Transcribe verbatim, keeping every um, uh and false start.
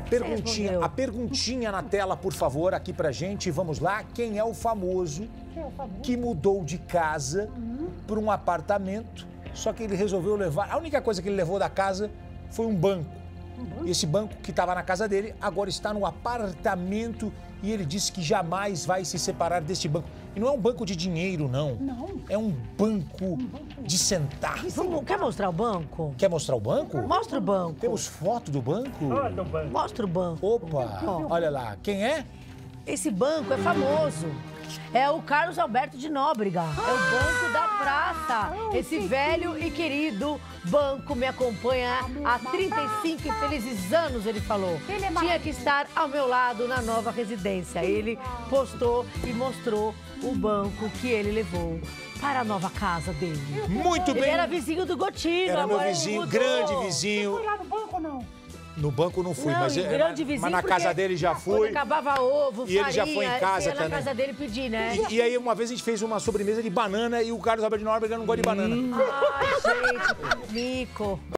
perguntinha, a perguntinha na tela, por favor, aqui pra gente. Vamos lá. Quem é o famoso que mudou de casa para um apartamento, só que ele resolveu levar... A única coisa que ele levou da casa foi um banco. E esse banco que estava na casa dele, agora está no apartamento e ele disse que jamais vai se separar deste banco. E não é um banco de dinheiro, não. Não. É um banco de sentar. Vamos, quer mostrar o banco? Quer mostrar o banco? Mostra o banco. Temos foto do banco? Mostra o banco. Opa, Ó. olha lá. Quem é? Esse banco é famoso. É o Carlos Alberto de Nóbrega. É o Banco da Praça. Esse velho e querido banco me acompanha há trinta e cinco infelizes anos, ele falou. Tinha que estar ao meu lado na nova residência. Ele postou e mostrou o banco que ele levou para a nova casa dele. Muito Ele bem. era vizinho do Gotino. Era meu agora ele vizinho, mudou. grande vizinho. Foi lá no banco ou não? No banco não fui, Não, mas, e é- grande vizinho mas na porque casa dele já Quando fui. acabava ovo, E ele já farinha, foi em casa ia na também. casa dele pedir, né? E, e aí, uma vez a gente fez uma sobremesa de banana e o Carlos Alberto de Nóbrega não gosta de banana. Ai, gente, mico.